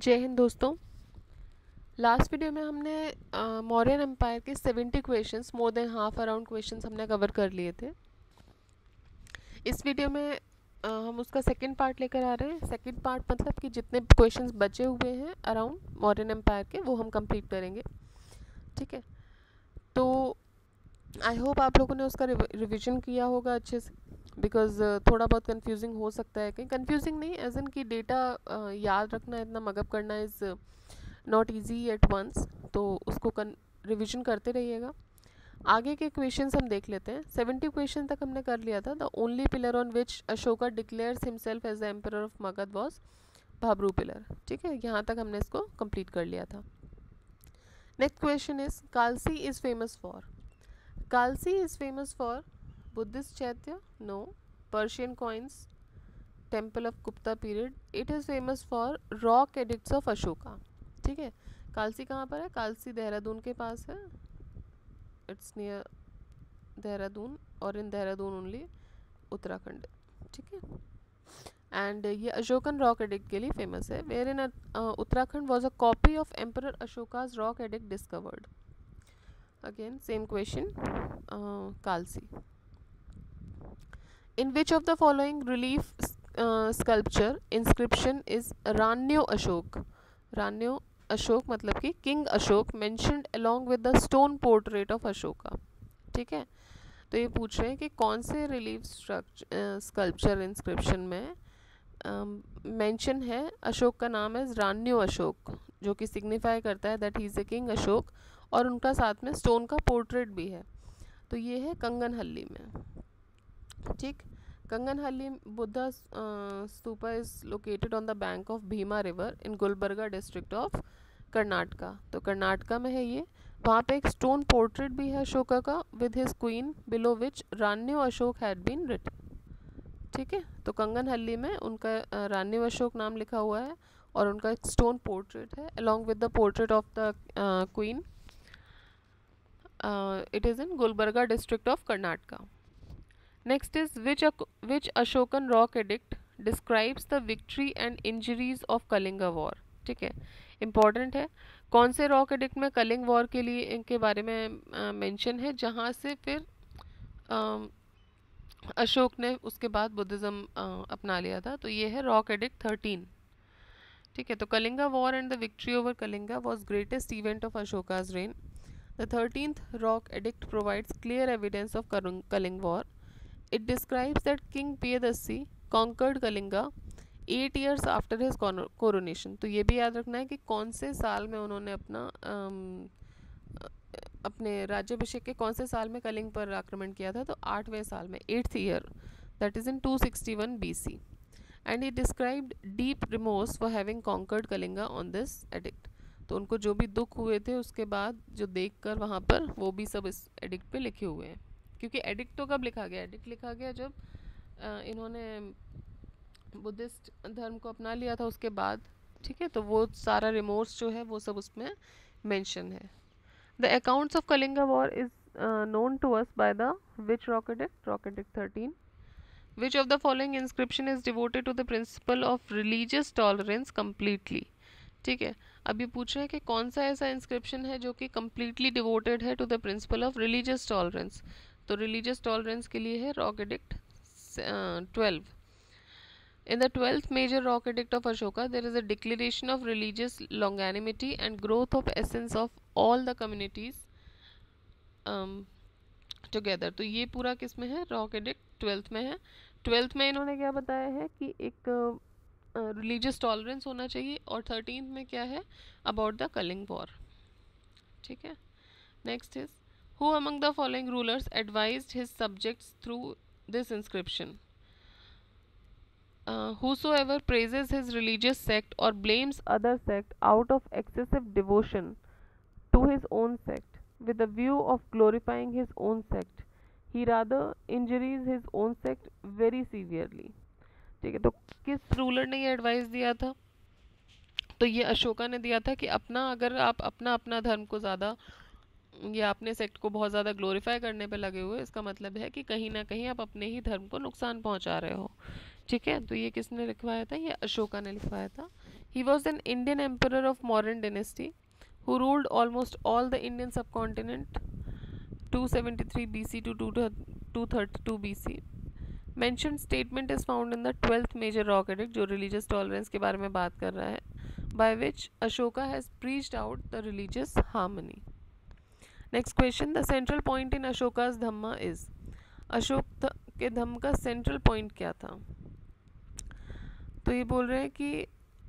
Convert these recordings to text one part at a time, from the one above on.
जय हिंद दोस्तों। Last video में हमने मौर्यन एम्पायर के 70 questions, more than half around questions हमने कवर कर लिए थे। इस वीडियो में हम उसका सेकंड पार्ट लेकर आ रहे हैं। सेकंड पार्ट मतलब कि जितने क्वेश्चंस बचे हुए हैं अराउंड मौर्यन एम्पायर के, वो हम कंप्लीट करेंगे। ठीक है, तो आई होप आप लोगों ने उसका रिविजन किया होगा अच्छे से, बिकॉज थोड़ा बहुत कंफ्यूजिंग हो सकता है। कहीं कंफ्यूजिंग नहीं, एज इन की डेटा याद रखना, इतना मगअप करना is not easy at once, तो उसको रिविजन करते रहिएगा। आगे के क्वेश्चंस हम देख लेते हैं। 70 क्वेश्चन तक हमने कर लिया था। The only pillar on which Ashoka declares himself as the emperor of Magadha was Bhabru pillar. ठीक है, यहाँ तक हमने इसको कंप्लीट कर लिया था। Next question is Kalsi is famous for. Kalsi is famous for Buddhist chaitya, no. Persian coins, temple of Gupta period. It is famous for rock edicts of Ashoka. ठीक है, कालसी कहाँ पर है? कालसी देहरादून के पास है। इट्स नियर देहरादून, और इन देहरादून ओनली, उत्तराखंड। ठीक है, एंड ये अशोकन रॉक एडिक्ट के लिए फेमस है। Where in Uttarakhand was a copy of emperor Ashoka's rock edict discovered. Again same question, Kalsi. In which of the following relief sculpture inscription is Ranyo Ashok? Ranyo Ashok मतलब कि king Ashok mentioned along with the stone portrait of Ashoka। ठीक है, तो ये पूछ रहे हैं कि कौन से रिलीफ स्कल्पचर इंस्क्रिप्शन में मेंशन है अशोक का नाम है रान्यो अशोक, जो कि सिग्निफाई करता है that he is a king Ashok, और उनका साथ में स्टोन का पोर्ट्रेट भी है। तो ये है कंगनहल्ली में। ठीक, Kanaganahalli Buddha stupa is located on the bank of Bhima river in Gulbarga district of Karnataka. तो कर्नाटका में है ये। वहाँ पे एक स्टोन पोर्ट्रेट भी है अशोका का with his queen, below which Ranyo Ashok had been written. ठीक है, तो कंगनहल्ली में उनका रान्यो अशोक नाम लिखा हुआ है और उनका एक स्टोन पोर्ट्रेट है along with the portrait of the queen. It is in Gulbarga district of Karnataka. Next is which Ashokan rock edict describes the victory and injuries of Kalinga war। ठीक है, इम्पॉर्टेंट है। कौन से रॉक एडिक्ट में Kalinga war के लिए इनके बारे में मेंशन है, जहाँ से फिर अशोक ने उसके बाद बुद्धिज़्म अपना लिया था। तो ये है रॉक एडिक्ट 13। ठीक है, तो Kalinga war and the victory over Kalinga was greatest event of Ashoka's reign. The 13th rock edict provides clear evidence of Kalinga war. It describes that King Piyadasi conquered Kalinga 8 years after his coronation। तो ये भी याद रखना है कि कौन से साल में उन्होंने अपने राज्याभिषेक के कौन से साल में कलिंग पर आक्रमण किया था। तो 8वें साल में, 8th year, that is in 261 BC। And he described deep remorse for having conquered Kalinga on this edict. तो उनको जो भी दुख हुए थे उसके बाद जो देख कर वहाँ पर, वो भी सब इस एडिक्ट पे लिखे हुए हैं। क्योंकि एडिक्ट तो कब लिखा गया? एडिक्ट लिखा गया जब इन्होंने बुद्धिस्ट धर्म को अपना लिया था उसके बाद। ठीक है, तो वो सारा रिमोर्स जो है वो सब उसमें मेंशन है। The accounts of Kalinga war is known to us by the which rock edict? Rock edict 13। Which of the following inscription is devoted to the principle of religious tolerance completely. ठीक है, अब ये पूछ रहे हैं कि कौन सा ऐसा इंस्क्रिप्शन है जो कि कम्प्लीटली डिवोटेड है to the principle of religious tolerance. तो रिलीजियस टॉलरेंस के लिए है rock edict 12। In the 12th major rock edict of Ashoka, there is a declaration of religious longanimity and growth of essence of all the communities together। तो ये पूरा किस में है? रॉक एडिक्ट 12th में है। 12th में इन्होंने क्या बताया है कि एक रिलीजियस टॉलरेंस होना चाहिए, और 13th में क्या है? About the Kalinga war. ठीक है, next is who among the following rulers advised his subjects through this inscription? Whosoever praises his religious sect or blames other sect out of excessive devotion to his own sect with the view of glorifying his own sect, he rather injures his own sect very severely। ठीक है, तो किस ruler ने ये advice दिया था? तो ये अशोका ने दिया था कि अगर आप अपना धर्म को ज़्यादा या अपने सेक्ट को बहुत ज़्यादा ग्लोरीफाई करने पे लगे हुए, इसका मतलब है कि कहीं ना कहीं आप अपने ही धर्म को नुकसान पहुंचा रहे हो। ठीक है, तो ये किसने लिखवाया था? ये अशोका ने लिखवाया था। He was an Indian emperor of Mauryan dynasty who ruled almost all the Indian subcontinent 273 BC to 232 BC. Mentioned statement is found in the 12th major rock edict जो religious tolerance के बारे में बात कर रहा है, by which Ashoka has preached out the religious harmony. Next question, the central point in Ashoka's Dhamma is, Ashok के धम्म का सेंट्रल पॉइंट क्या था? तो ये बोल रहे हैं कि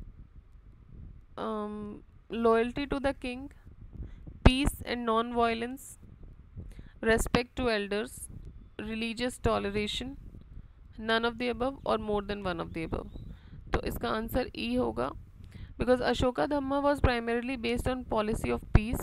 loyalty to the king, peace and non violence, respect to elders, religious toleration, none of the above और more than one of the above. तो इसका आंसर ई होगा, because Ashoka dhamma was primarily based on policy of peace,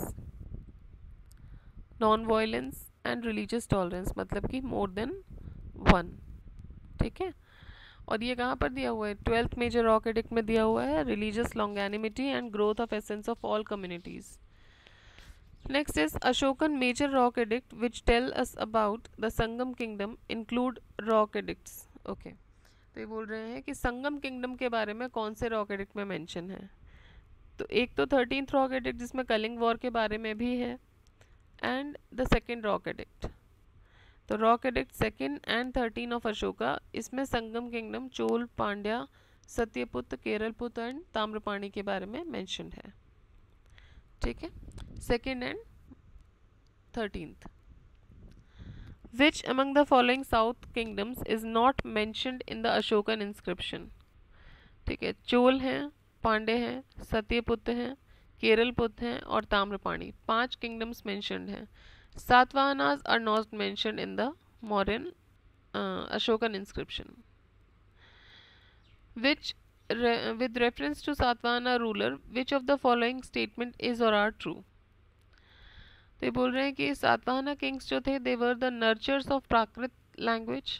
non violence and religious tolerance, मतलब कि मोर than one. ठीक है, और ये कहाँ पर दिया हुआ है? 12th मेजर रॉक एडिक्ट में दिया हुआ है, religious longanimity and growth of essence of all communities. Next is Ashokan major rock edict which tell us about the Sangam kingdom include rock edicts. Okay, तो ये बोल रहे हैं कि संगम किंगडम के बारे में कौन से रॉक एडिक्ट में मेंशन है. तो एक तो 13th रॉक एडिक्ट जिसमें कलिंग वॉर के बारे में भी है, and the second rock edict. तो rock edict 2nd and 13 of Ashoka, इसमें संगम किंगडम, चोल, पांड्या, सत्यपुत्र, केरलपुत्र एंड ताम्रपाणी के बारे में मेंशन है. ठीक है, 2nd and 13th. Which among the following south kingdoms is not mentioned in the Ashokan inscription? ठीक है, चोल हैं, पांडे हैं, सत्यपुत्र हैं, केरलपुत्र हैं और ताम्रपाणी, 5 किंगडम्स मेंशनड हैं. Satavahanas are not mentioned in the Mauryan Ashokan inscription. With reference to Satavahana ruler, which of the following statement is or are true? तो ये बोल रहे हैं कि सातवाहना किंग्स जो थे, they were the nurturers of Prakrit language.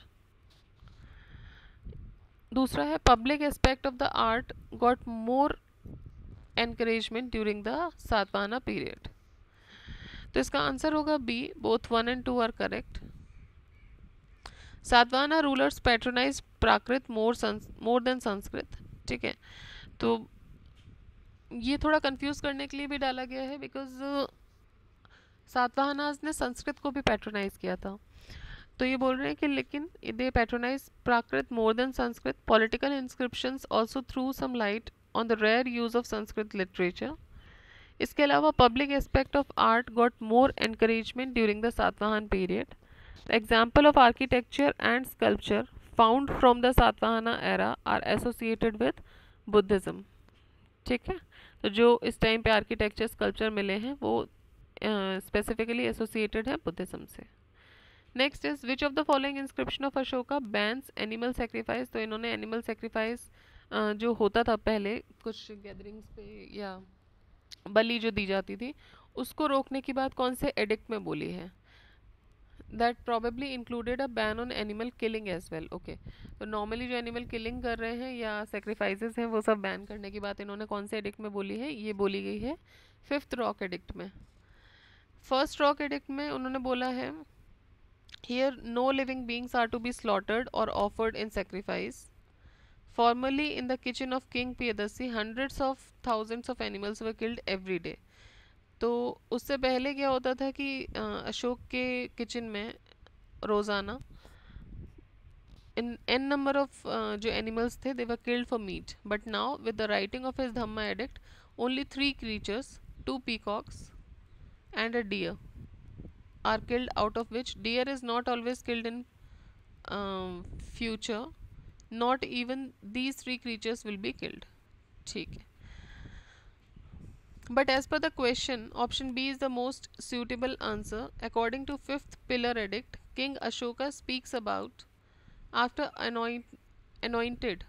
दूसरा है public aspect of the art got more encouragement during the Satavahana period. तो इसका आंसर होगा B, both 1 and 2 are correct. Satavahana rulers patronize Prakrit more than Sanskrit. ठीक है, तो ये थोड़ा कंफ्यूज करने के लिए भी डाला गया है, बिकॉज सातवाहनाज ने संस्कृत को भी पैट्रोनाइज किया था. तो ये बोल रहे हैं कि लेकिन they patronize Prakrit more than Sanskrit. Political inscriptions also through some light on the rare use of Sanskrit literature. इसके अलावा public aspect of art got more encouragement during the Satavahana period. The example of architecture and sculpture found from the Satavahana era are associated with Buddhism. ठीक है, तो जो इस time पे architecture sculpture मिले हैं वो स्पेसिफिकली एसोसिएटेड है बुद्धिज्म से. Next is which of the following inscription of Ashoka bans animal sacrifice. तो इन्होंने एनिमल सेक्रीफाइस जो होता था पहले कुछ गैदरिंग्स पे या बलि जो दी जाती थी, उसको रोकने की बात कौन से एडिक्ट में बोली है? That probably included a ban on animal killing as well. Okay, तो नॉर्मली जो एनिमल किलिंग कर रहे हैं या सेक्रीफाइसेस हैं वो सब बैन करने की बात इन्होंने कौन से एडिक्ट में बोली है? ये बोली गई है 5th रॉक एडिक्ट में. 1st रॉक एडिक्ट में उन्होंने बोला है here no living beings are to be slaughtered और offered in sacrifice. Formerly in the kitchen of King Piyadasi, hundreds of thousands of animals were killed every day. तो उससे पहले क्या होता था कि अशोक के किचन में रोज़ाना n number of जो एनिमल्स थे they were killed for meat. But now with the writing of his Dhamma edict, only 3 creatures, 2 peacocks and a deer are killed, out of which deer is not always killed in future. Not even these 3 creatures will be killed. ठीक है, but as per the question, option B is the most suitable answer. According to 5th pillar edict, King Ashoka speaks about after anointed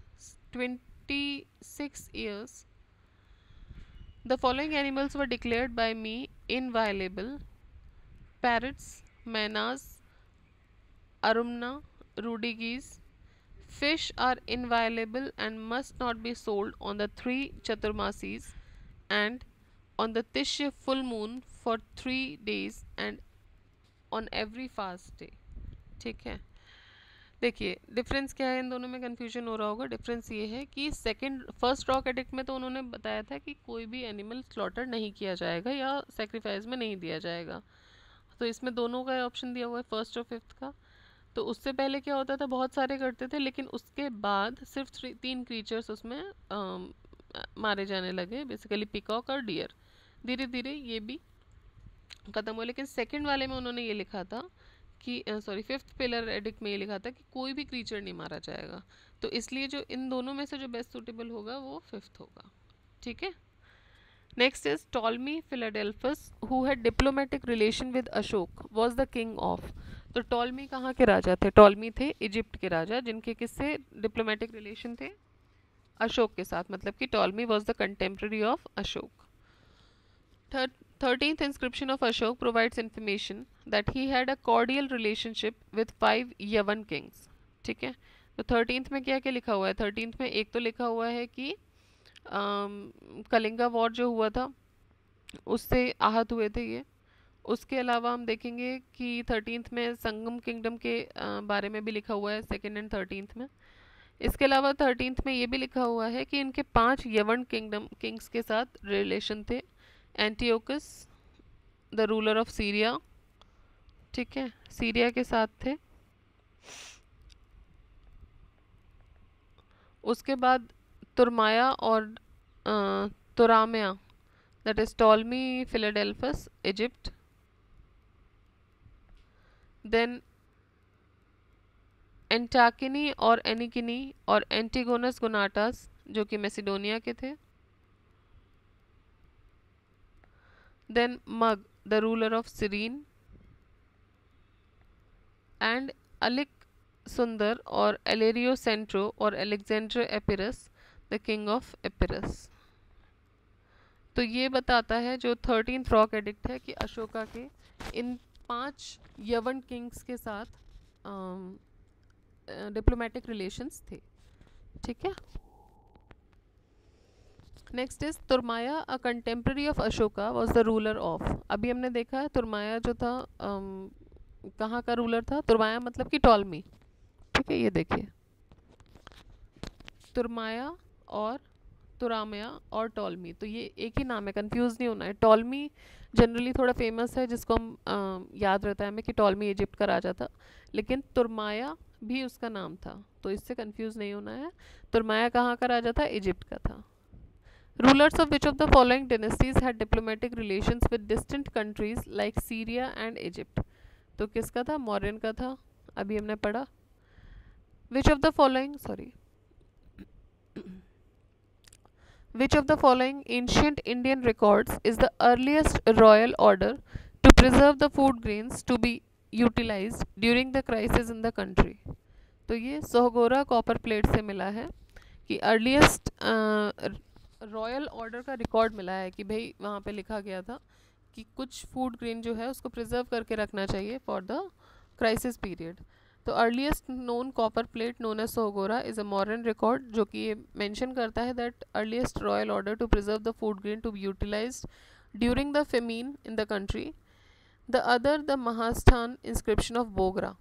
26 years, the following animals were declared by me inviolable: parrots, manas, arumna, rudi geese. Fish are inviolable and must not be sold on the 3 Chaturmasis and on the Tishya full moon for 3 days and on every fast day. ठीक है, देखिए difference क्या है, इन दोनों में confusion हो रहा होगा। डिफरेंस ये है कि फर्स्ट रॉक एडिक्ट में तो उन्होंने बताया था कि कोई भी एनिमल स्लॉटर नहीं किया जाएगा या सेक्रीफाइस में नहीं दिया जाएगा, तो इसमें दोनों का ऑप्शन दिया हुआ है, फर्स्ट और फिफ्थ का। तो उससे पहले क्या होता था, बहुत सारे करते थे, लेकिन उसके बाद सिर्फ 3 क्रीचर्स उसमें मारे जाने लगे, बेसिकली पिकॉक और डियर। धीरे धीरे ये भी खत्म हुआ, लेकिन सेकंड वाले में उन्होंने ये लिखा था कि सॉरी, फिफ्थ पिलर एडिक्ट में ये लिखा था कि कोई भी क्रीचर नहीं मारा जाएगा। तो इसलिए जो इन दोनों में से जो बेस्ट सूटेबल होगा वो फिफ्थ होगा। ठीक है। Next is Ptolemy Philadelphus who had diplomatic relation with Ashoka was the king of. तो टॉलमी कहाँ के राजा थे? टॉलमी थे इजिप्ट के राजा, जिनके किससे डिप्लोमेटिक रिलेशन थे? अशोक के साथ, मतलब कि Ptolemy was the contemporary of Ashoka. 13th inscription of Ashok provides information that he had a cordial relationship with 5 यवन kings। ठीक है। तो 13th में क्या क्या लिखा हुआ है? 13th में एक तो लिखा हुआ है कि कलिंगा वॉर जो हुआ था उससे आहत हुए थे ये। उसके अलावा हम देखेंगे कि 13th में संगम किंगडम के बारे में भी लिखा हुआ है, सेकेंड एंड 13th में। इसके अलावा 13th में ये भी लिखा हुआ है कि इनके 5 यवन किंग्स के साथ रिलेशन थे। Antiochus the ruler of Syria, ठीक है, सीरिया के साथ थे। उसके बाद तुरमाया और Turamaya, that is Ptolemy Philadelphus Egypt. Then Antakini और एनिकिनी और एंटीगोनस गुनाटास जो कि मैसिडोनिया के थे। Then Magas the ruler of Cyrene and Alik Sundar और एलेरियो सेंट्रो और Alexander Epirus the king of Epirus. तो ये बताता है जो 13th रॉक एडिक्ट है कि अशोका के इन 5 यवन किंग्स के साथ डिप्लोमेटिक रिलेशंस थे। ठीक है। Next is Turamaya a contemporary of Ashoka was the ruler of. अभी हमने देखा है तुरमाया जो था कहाँ का रूलर था? तुरमाया मतलब कि टॉलमी। ठीक है, ये देखिए तुरमाया और तुरामिया और टॉलमी, तो ये एक ही नाम है, कंफ्यूज नहीं होना है। टॉलमी जनरली थोड़ा फेमस है, जिसको हम याद रहता है हमें कि टॉलमी इजिप्ट का राजा था, लेकिन तुरमाया भी उसका नाम था, तो इससे कंफ्यूज नहीं होना है। तुरमाया कहाँ का राजा था? इजिप्ट का था। Rulers of which of the following dynasties had diplomatic relations with distant countries like Syria and Egypt. तो किसका था? मौर्यन का था, अभी हमने पढ़ा। Which of the following Which of the following ancient Indian records is the earliest royal order to preserve the food grains to be utilized during the crisis in the country? तो ये सोहगोरा कॉपर प्लेट से मिला है कि earliest royal order का record मिला है कि भाई वहाँ पे लिखा गया था कि कुछ फूड ग्रेन जो है उसको प्रिजर्व करके रखना चाहिए फॉर द क्राइसिस पीरियड। तो earliest known copper plate known as Sohgaura is a modern record जो कि ये मेंशन करता है that earliest royal order to preserve the food grain to be utilised during the famine in the country. The other the Mahasthan inscription of Bogra.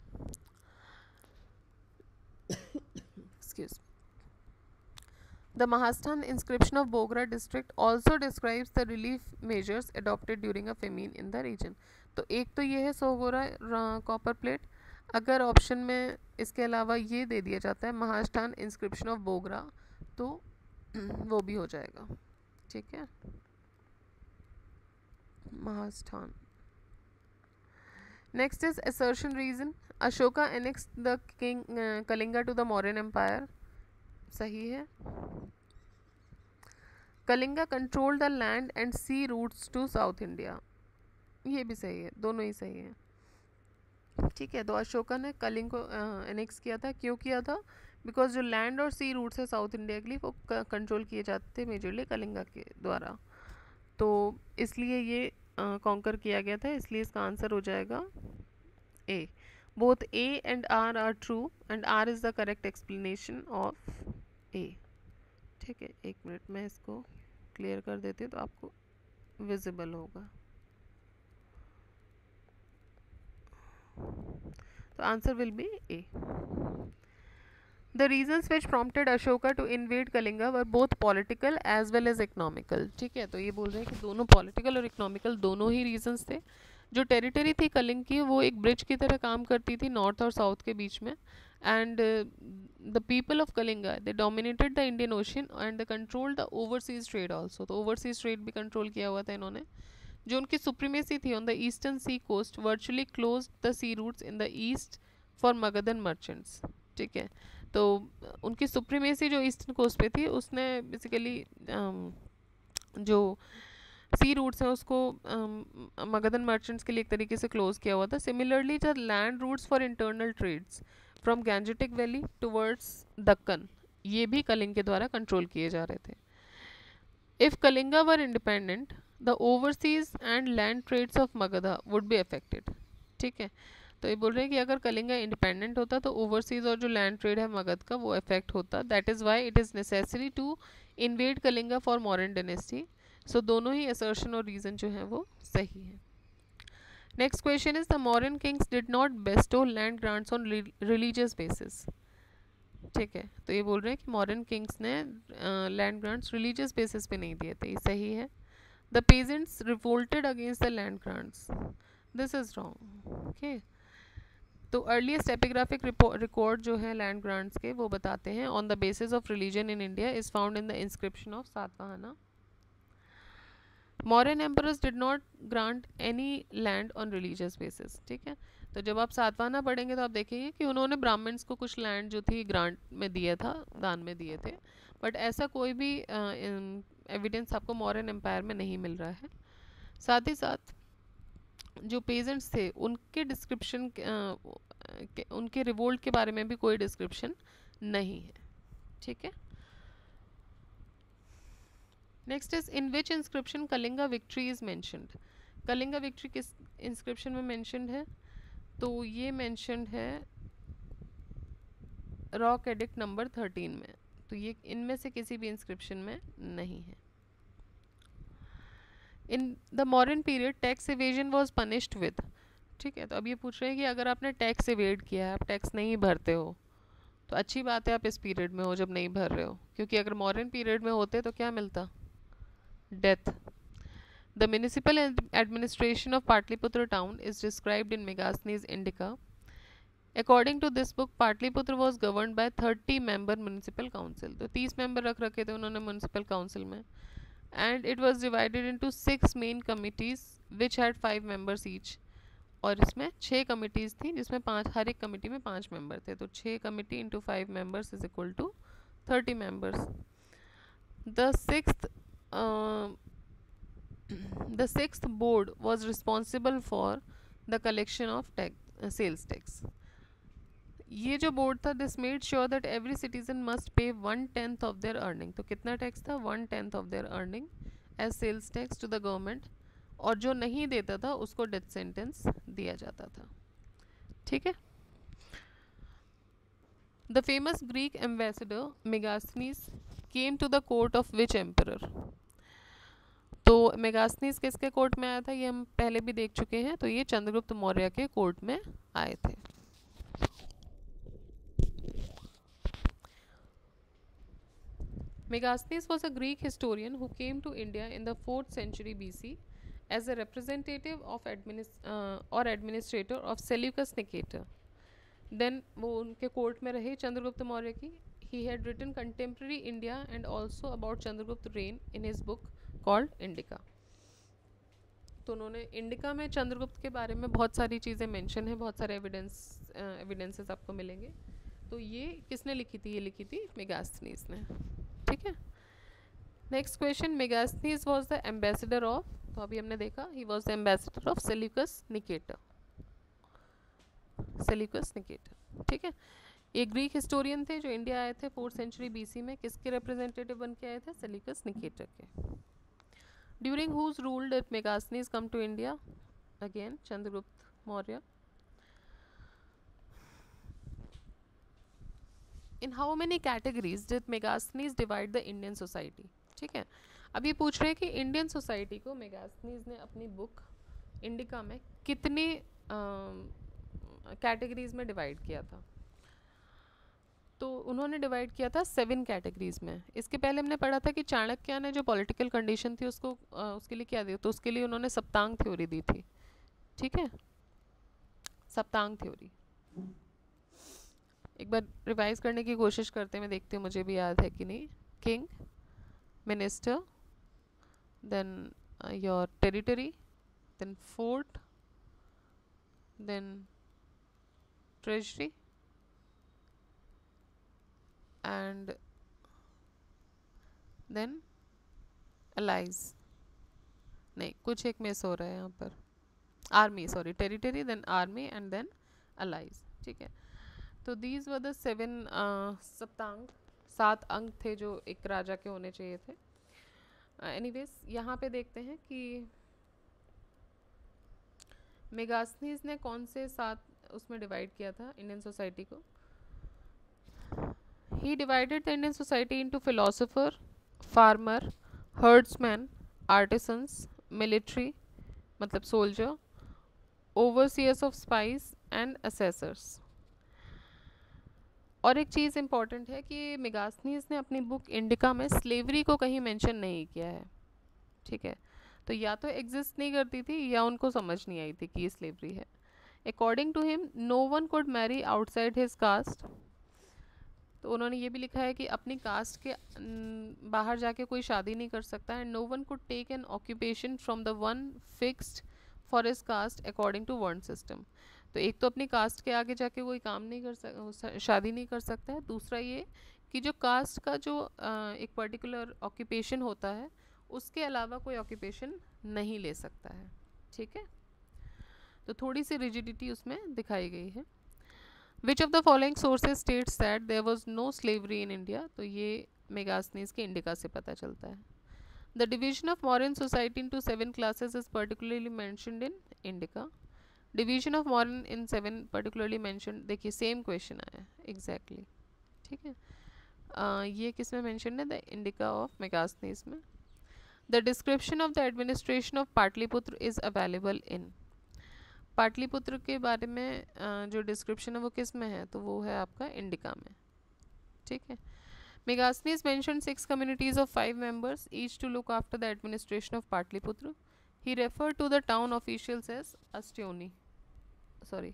Excuse me. The Mahastan inscription of Bogra district also describes the relief measures adopted during a famine in the region. तो एक तो ये है Sohgaura copper plate. अगर option में इसके अलावा ये दे दिया जाता है महास्थान इंस्क्रिप्शन ऑफ बोगरा तो वो भी हो जाएगा। ठीक है, Mahasthan. Next is assertion reason. Ashoka annexed the king Kalinga to the Mauryan Empire। सही है। Kalinga control the land and sea routes to south India. ये भी सही है, दोनों ही सही है। ठीक है, तो अशोका ने कलिंग को एनेक्स किया था। क्यों किया था? बिकॉज जो लैंड और सी रूट्स है साउथ इंडिया के लिए वो कंट्रोल किए जाते थे मेजरली कलिंगा के द्वारा, तो इसलिए ये कॉन्कर किया गया था, इसलिए इसका आंसर हो जाएगा A. Both A and R are true and R is the correct explanation of A. ठीक है, एक मिनट में इसको क्लियर कर देती हूँ तो आपको विजिबल होगा। तो answer will be A. The reasons which prompted Ashoka to invade Kalinga were both political as well as economical। ठीक है, तो ये बोल रहे हैं कि दोनों पॉलिटिकल और इकोनॉमिकल दोनों ही रीजंस थे। जो टेरिटरी थी कलिंग की वो एक ब्रिज की तरह काम करती थी नॉर्थ और साउथ के बीच में। And the people of Kalinga they dominated the Indian Ocean and the control the overseas trade also. तो ओवरसीज ट्रेड भी कंट्रोल किया हुआ था इन्होंने। जो उनकी सुप्रीमेसी थी on the eastern sea coast virtually close the sea routes in the east for Magadhan merchants. ठीक है, तो उनकी सुप्रीमेसी जो ईस्टर्न कोस्ट पे थी उसने बेसिकली जो सी रूट्स हैं उसको मगधन मर्चेंट्स के लिए एक तरीके से क्लोज किया हुआ था। Similarly the land routes for internal trades from Gangetic valley towards Deccan ये भी कलिंग के द्वारा कंट्रोल किए जा रहे थे। If Kalinga were independent the overseas and land trades of Magadha would be affected. ठीक है, तो ये बोल रहे हैं कि अगर कलिंगा इंडिपेंडेंट होता तो ओवरसीज और जो लैंड ट्रेड है मगध का वो अफेक्ट होता। That is why it is necessary to invade Kalinga for modern dynasty. So दोनों ही असर्शन और रीज़न जो है वो सही है। Next question is the modern kings did not bestow land grants on religious basis. ठीक है, तो ये बोल रहे हैं कि मॉडर्न किंग्स ने लैंड ग्रांट्स रिलीजियस बेसिस पे नहीं दिए थे। ये सही है। The peasants revolted against the land grants. This is wrong. Okay, तो अर्लीस्ट एपिग्राफिक रिकॉर्ड जो है लैंड ग्रांट्स के वो बताते हैं on the basis of religion in India is found in the inscription of Satavahana. Modern emperors did not grant any land on religious basis. ठीक है, तो जब आप सातवाहना पढ़ेंगे तो आप देखेंगे कि उन्होंने ब्राह्मण्स को कुछ लैंड जो थी ग्रांट में दिया था, दान में दिए थे, बट ऐसा कोई भी एविडेंस आपको मॉडर्न एम्पायर में नहीं मिल रहा है। साथ ही साथ जो पेजेंट्स थे उनके डिस्क्रिप्शन उनके रिवोल्ट के बारे में भी कोई डिस्क्रिप्शन नहीं है। ठीक है, next is in which inscription Kalinga victory is mentioned. Kalinga victory किस इंस्क्रिप्शन में मेंशन्ड है? तो ये मेंशन्ड है रॉक एडिक्ट नंबर 13 में। तो ये इनमें से किसी भी इंस्क्रिप्शन में नहीं है। In the modern period tax evasion was punished with. ठीक है, तो अब ये पूछ रहे हैं कि अगर आपने टैक्स एवेड किया है, आप टैक्स नहीं भरते हो, तो अच्छी बात है आप इस पीरियड में हो जब नहीं भर रहे हो, क्योंकि अगर मॉडर्न पीरियड में होते तो क्या मिलता? Death. The municipal administration of Pataliputra town is described in Megasthenes Indica. According to this book Pataliputra was govern by 30 member municipal council. तो 30 मेंबर रख रखे थे उन्होंने म्यूनिसिपल काउंसिल में। And it was divided into 6 main committees which had 5 members each. और इसमें 6 committees थी जिसमें 5, हर एक कमिटी में 5 मेंबर थे। तो 6 committee into 5 members is equal to 30 members. The sixth board was responsible for the collection of sales tax. ये जो बोर्ड था this made sure that every citizen must pay 1/10 of their earning. तो कितना tax था? 1/10 of their earning as sales tax to the government, और जो नहीं देता था उसको डेथ सेंटेंस दिया जाता था। ठीक है, the famous Greek ambassador Megasthenes came to the court of which emperor. तो मेगास्थनीज किसके कोर्ट में आया था? ये हम पहले भी देख चुके हैं। तो ये चंद्रगुप्त मौर्य के कोर्ट में आए थे। Megasthenes was a Greek historian who came to India in the 4th century BC as a representative of administrator of Seleucus Nicator. Then वो उनके कोर्ट में रहे चंद्रगुप्त मौर्य की। He had written contemporary India and also about Chandragupta reign in his book called Indica. तो उन्होंने indica में चंद्रगुप्त के बारे में बहुत सारी चीज़ें मेंशन है, बहुत सारे एविडेंसेस आपको मिलेंगे। तो ये किसने लिखी थी? ये लिखी थी मेगास्थनीज ने। ठीक है, next question, Megasthenes was the ambassador of, तो अभी हमने देखा ही was the ambassador of Seleucus Nicator. Seleucus Nicator, ठीक है, ये ग्रीक हिस्टोरियन थे जो इंडिया आए थे 4th सेंचुरी बीसी में। किसके रिप्रेजेंटेटिव बन के आए थे? सेल्यूकस निकेटर के। During whose rule did Megasthenes come to India? Again Chandragupta Maurya. In how many categories did Megasthenes divide the Indian society? ठीक है, अब ये पूछ रहे हैं कि इंडियन सोसाइटी को मेगास्थनीज ने अपनी बुक इंडिका में कितने कैटेगरीज में डिवाइड किया था। तो उन्होंने डिवाइड किया था 7 कैटेगरीज में। इसके पहले हमने पढ़ा था कि चाणक्य ने जो पॉलिटिकल कंडीशन थी उसको उसके लिए क्या दिया, तो उसके लिए उन्होंने सप्तांग थ्योरी दी थी। ठीक है, सप्तांग थ्योरी एक बार रिवाइज करने की कोशिश करते हैं, मैं देखती हूँ मुझे भी याद है कि नहीं। King, minister, then your territory, then fort, then treasury and then allies. नहीं, कुछ एक मिस हो रहा है यहाँ पर। Army, sorry, territory, then army and then allies. ठीक है, तो दीज वर द 7 सप्तांग, 7 अंग थे जो एक राजा के होने चाहिए थे। एनीवेज यहाँ पे देखते हैं कि मेगास्थनीज ने कौन से 7 उसमें डिवाइड किया था इंडियन सोसाइटी को। He divided the Indian society into philosopher, farmer, herdsman, artisans, military मतलब soldier, overseers of spies and assessors. और एक चीज़ इम्पॉर्टेंट है कि मेगास्थनीज ने अपनी बुक इंडिका में स्लेवरी को कहीं मेंशन नहीं किया है। ठीक है, तो या तो एग्जिस्ट नहीं करती थी या उनको समझ नहीं आई थी कि ये स्लेवरी है। According to him no one could marry outside his caste. तो उन्होंने ये भी लिखा है कि अपनी कास्ट के बाहर जाके कोई शादी नहीं कर सकता है। No one could take an occupation from the one fixed for his caste according to varna system. तो एक तो अपनी कास्ट के आगे जाके कोई काम नहीं कर सकता, शादी नहीं कर सकता है। दूसरा ये कि जो कास्ट का जो एक पर्टिकुलर ऑक्यूपेशन होता है उसके अलावा कोई ऑक्यूपेशन नहीं ले सकता है। ठीक है, तो थोड़ी सी रिजिडिटी उसमें दिखाई गई है। Which of the following sources states that there was no slavery in India. तो ये मेगास्थनीज के इंडिका से पता चलता है। The division of modern society into 7 classes is particularly mentioned in Indica. Division of modern in 7 particularly mentioned, देखिए same question आया exactly. ठीक है, ये किस में मेंशन्ड है, द इंडिका ऑफ मेगास्थनीज में। The description of the administration of Pataliputra is available in. Pataliputra के बारे में जो डिस्क्रिप्शन है वो किस में है, तो वो है आपका इंडिका में। ठीक है, Megasthenes mentioned 6 communities of 5 members each to look after the administration of Patliputra. He referred to the town officials as Astyomi. Sorry,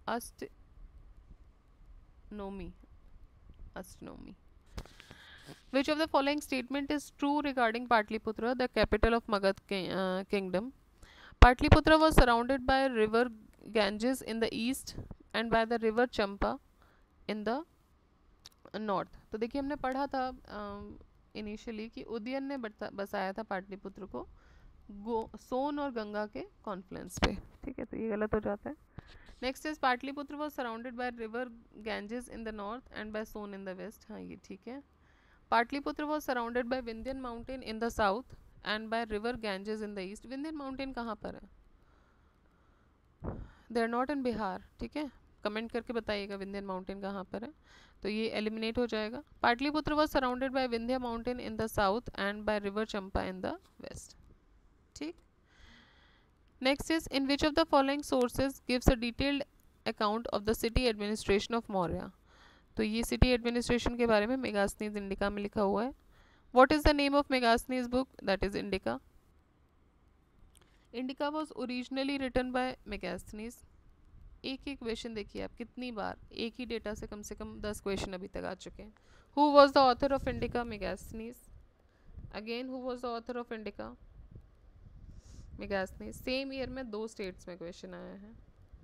Astnomi. Which of the following statement is true regarding Patliputra, the capital of Magad kingdom? Patliputra was surrounded by river Ganges in the east and by the river Champa in the north. तो देखिए हमने पढ़ा था initially कि उदयन ने बसाया था पाटलिपुत्र को सोन और गंगा के कॉन्फ्लुएंस पे। ठीक है, तो ये गलत हो जाता है। Next is Pataliputra was surrounded by river Ganges in the north and by Son in the west. हाँ, ये ठीक है। Pataliputra was surrounded by Vindhyan mountain in the south and by river Ganges in the east. Vindhyan mountain कहाँ पर है? They are not in Bihar. ठीक है, comment करके बताइएगा विंध्यन माउंटेन कहाँ पर है, तो ये एलिमिनेट हो जाएगा। Pataliputra was surrounded by Vindhya mountain in the south and by river Champa in the west. ठीक, next is in which of the following sources gives a detailed account of the city administration of Maurya. तो ये city administration के बारे में Megasthenes indica में लिखा हुआ है। What is the name of Megasthenes book? That is Indica. Indica was originally written by Megasthenes. एक ही क्वेश्चन देखिए आप कितनी बार एक ही डेटा से कम 10 क्वेश्चन अभी तक आ चुके हैं। Who was the author of Indica? Megasthenes. Again who was the author of Indica? Megasthenes. Same year में 2 स्टेट्स में क्वेश्चन आया है।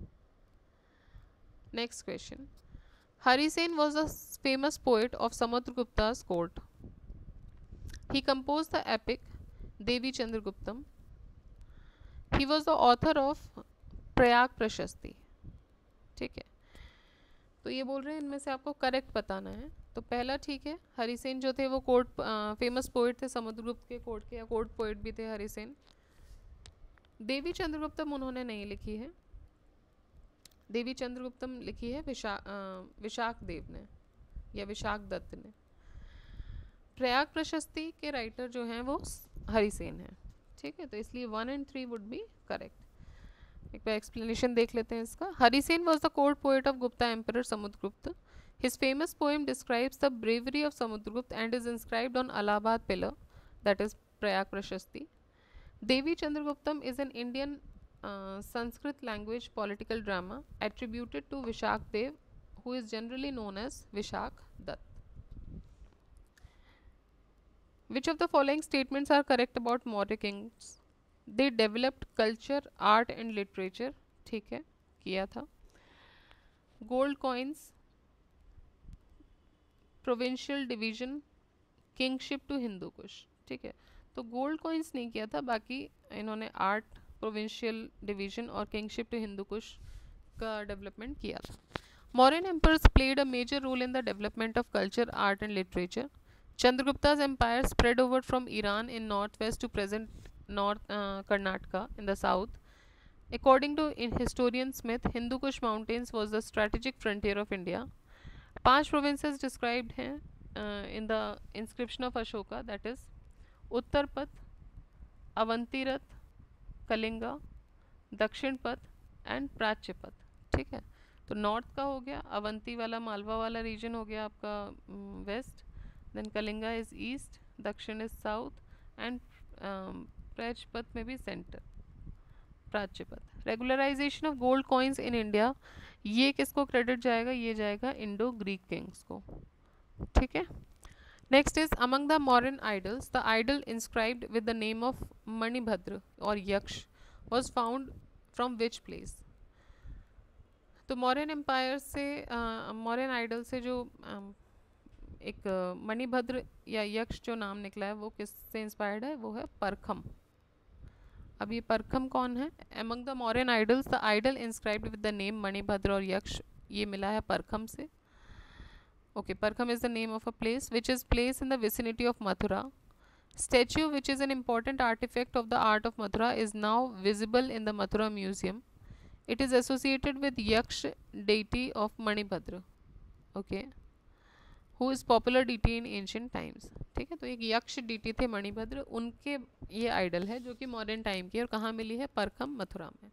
Next question, Harisena was the famous poet of Samudragupta's court. He composed the epic Devi Chandraguptam. He was the author of Prayag Prashasti. ठीक है, तो ये बोल रहे हैं इनमें से आपको करेक्ट बताना है। तो पहला ठीक है, हरिसेन जो थे वो कोर्ट फेमस पोएट थे, समुद्रगुप्त के कोर्ट के या कोर्ट पोएट भी थे हरिसेन। देवी चंद्रगुप्तम उन्होंने नहीं लिखी है। देवी चंद्रगुप्तम लिखी है विशाख देव ने या विशाख दत्त ने। प्रयाग प्रशस्ति के राइटर जो हैं वो हरिसेन हैं। ठीक है, तो इसलिए 1 and 3 वुड बी करेक्ट। एक बार एक्सप्लेनेशन देख लेते हैं इसका। Harisena was the court poet of Gupta emperor Samudragupta. His famous poem describes the bravery of Samudragupta and is inscribed on Allahabad pillar, that is Prayag Prashasti. Devi Chandraguptam is an Indian Sanskrit language political drama attributed to Vishak Dev, who is generally known as Vishak Dutt. Which of the following statements are correct about Maurya kings? They developed culture, art and literature. ठीक है, किया था. Gold coins, provincial division, kingship to Hindu Kush. ठीक है, तो gold coins नहीं किया था, बाकी इन्होंने आर्ट, प्रोविंशियल डिवीजन और किंगशिप टू हिंदू कुश का डेवलपमेंट किया था. Mauryan emperors played a major role in the development of culture, art and literature. Chandragupta's empire spread over from Iran in northwest to present north Karnataka in the south. According to historian Smith, Hindu Kush mountains was the strategic frontier of India. 5 provinces described हैं in the inscription of Ashoka, that is Uttar Path, Avantiratha, Kalinga, दक्षिण पथ and Prachya पथ. ठीक है, तो north का हो गया, अवंती वाला मालवा वाला रीजन हो गया आपका west, then Kalinga is east, Dakshin is south and Prachya Path में भी centre, Prachya Path. Regularisation of gold coins in India, ये किसको क्रेडिट जाएगा? ये जाएगा इंडो ग्रीक किंग्स को. ठीक है. Next is among the modern idols, the idol inscribed with the name of Manibhadra और Yaksha was found from which place? तो मॉडर्न एम्पायर से, मॉडर्न आइडल से जो एक मणिभद्र या यक्ष जो नाम निकला है वो किससे इंस्पायर्ड है? वो है परखम. अब ये परखम कौन है? Among the modern idols the idol inscribed with the name Manibhadra और यक्ष, ये मिला है परखम से. Okay, Parkham is the name of a place which is place in the vicinity of Mathura. Statue which is an important artefact of the art of Mathura is now visible in the Mathura museum. It is associated with Yaksha deity of Manibhadra, okay, who is popular deity in ancient times. ठीक है, तो एक यक्ष DT थे मणिभद्र, उनके ये idol है जो कि मॉडर्न टाइम की, और कहाँ मिली है? परखम, मथुरा में.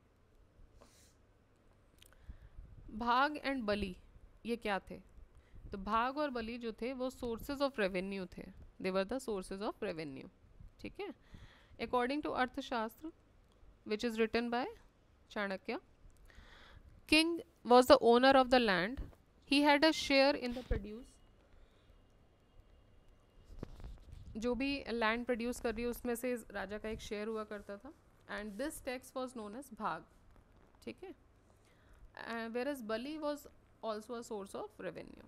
भाग एंड बलि ये क्या थे? तो भाग और बलि जो थे वो सोर्सेज ऑफ रेवेन्यू थे. They were the sources of revenue. ठीक है. According to Arthashastra which is written by Chanakya, king was the owner of the land, he had a share in the produce. जो भी लैंड प्रोड्यूस कर रही है उसमें से राजा का एक शेयर हुआ करता था. And this tax was known as bhaga. ठीक है. Whereas bali was also a source of revenue.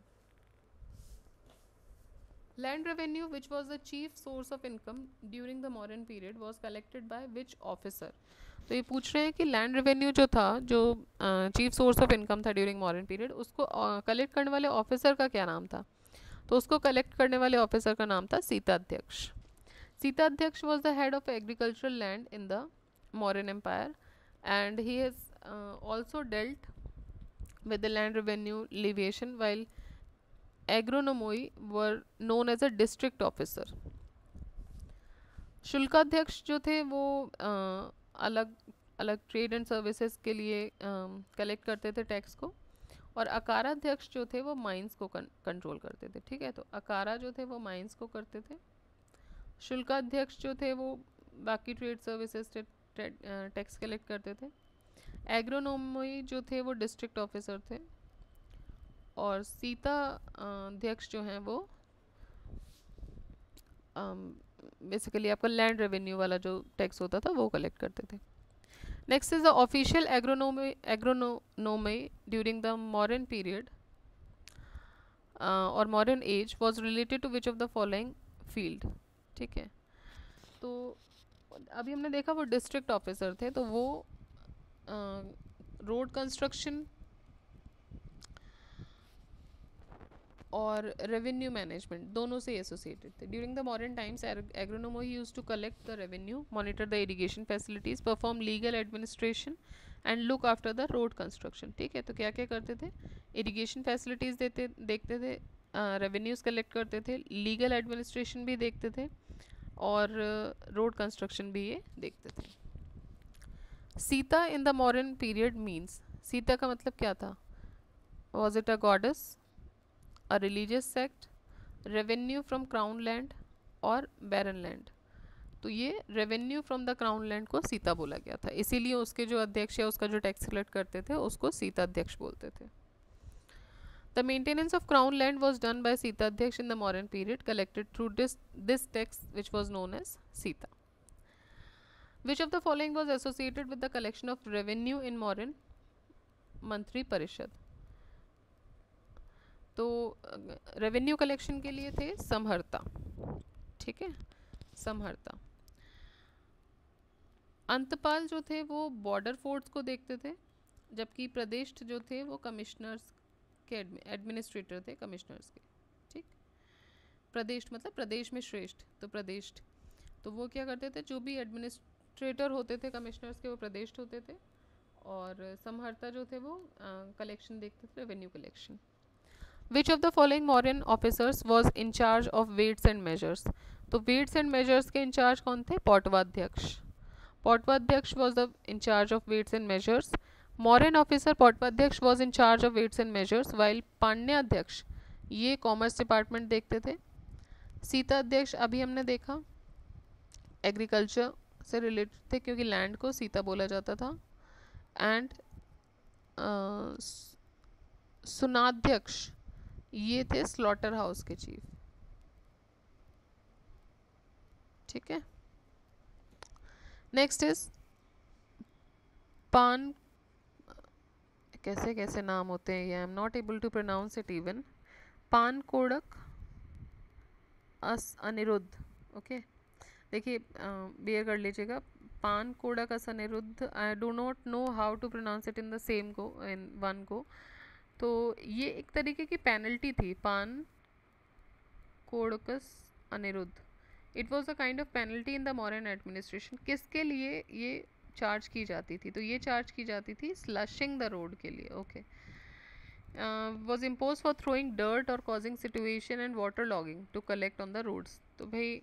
Land revenue which was the chief source of income during the modern period was collected by which officer? तो ये पूछ रहे हैं कि land revenue जो था, जो चीफ सोर्स ऑफ इनकम था ड्यूरिंग मॉडर्न पीरियड, उसको कलेक्ट करने वाले ऑफिसर का क्या नाम था? तो उसको कलेक्ट करने वाले ऑफिसर का नाम था Sitadhyaksha. Sitadhyaksha was the head of agricultural land in the Mauryan empire and he has also dealt with the land revenue leviation while agronomoi were known as a district officer. Shulkadhyaksha जो थे वो अलग अलग ट्रेड एंड सर्विसेज के लिए कलेक्ट करते थे tax को, और अकाराध्यक्ष जो थे वो माइंस को कंट्रोल करते थे. ठीक है, तो अकारा जो थे वो माइंस को करते थे, शुल्काध्यक्ष जो थे वो बाकी ट्रेड सर्विसेज टैक्स कलेक्ट करते थे, एग्रोनोमी जो थे वो डिस्ट्रिक्ट ऑफिसर थे, और सीता अध्यक्ष जो हैं वो बेसिकली आपका लैंड रेवेन्यू वाला जो टैक्स होता था वो कलेक्ट करते थे. Next is the official agronomy during the modern period और modern age was related to which of the following field. ठीक है, तो अभी हमने देखा वो डिस्ट्रिक्ट ऑफिसर थे, तो वो रोड कंस्ट्रक्शन और रेवेन्यू मैनेजमेंट दोनों से एसोसिएटेड थे. During the modern times agronomoi used to collect the revenue, monitor the irrigation facilities, perform legal administration and look after the road construction. ठीक है, तो क्या क्या करते थे? इरिगेशन फैसिलिटीज़ देखते थे, रेवेन्यूज़ कलेक्ट करते थे, लीगल एडमिनिस्ट्रेशन भी देखते थे, और रोड कंस्ट्रक्शन भी ये देखते थे. Sita in the modern period means, Sita का मतलब क्या था? Was it a goddess, a religious sect, revenue from crown land और बैरन लैंड? तो ये revenue from the crown land को सीता बोला गया था, इसीलिए उसके जो अध्यक्ष या उसका जो टैक्स कलेक्ट करते थे उसको सीता अध्यक्ष बोलते थे. The maintenance of crown land was done by Sita Adhyaksh in the Mauryan period, collected through this text which was known as Sita. Which of the following was associated with the collection of revenue in Mauryan मंत्री परिषद? तो revenue collection के लिए थे समहर्ता. ठीक है, समहर्ता. अंतपाल जो थे वो बॉर्डर फोर्ट्स को देखते थे, जबकि प्रदेश जो थे वो कमिश्नर्स के एडमिनिस्ट्रेटर थे, कमिश्नर्स के. ठीक, प्रदेश मतलब प्रदेश में श्रेष्ठ, तो प्रदेश. तो वो क्या करते थे, जो भी एडमिनिस्ट्रेटर होते थे कमिश्नर्स के वो प्रदेश होते थे, और समहर्ता जो थे वो कलेक्शन देखते थे, revenue collection. Which of the following Mauryan officers was in charge of weights and measures? तो वेट्स एंड मेजर्स के इंचार्ज कौन थे? Pautavadhyaksha. Pautavadhyaksha was the in charge of weights and measures. Mauryan officer Pautavadhyaksha was in charge of weights and measures, while Panyadhyaksha ये commerce department देखते थे. सीता अध्यक्ष अभी हमने देखा, एग्रीकल्चर से रिलेटेड थे क्योंकि लैंड को सीता बोला जाता था. एंड सुनाध्यक्ष ये थे स्लॉटर हाउस के चीफ. ठीक है, नेक्स्ट इज पान, कैसे कैसे नाम होते हैं ये, I am not able to pronounce it even. पान कोड़क अस अनिरुद्ध. ओके, देखिए बियर कर लीजिएगा. पान कोड़क अस अनिरुद्ध, I do not know how to pronounce it in the same go, in one go. तो ये एक तरीके की पेनल्टी थी, पान कोड़कस अनिरुद्ध. It was a kind of penalty in the modern administration. किसके लिए ये चार्ज की जाती थी? तो ये चार्ज की जाती थी स्लशिंग द रोड के लिए. Okay, was imposed for throwing dirt or causing situation and water logging to collect on the roads. तो भाई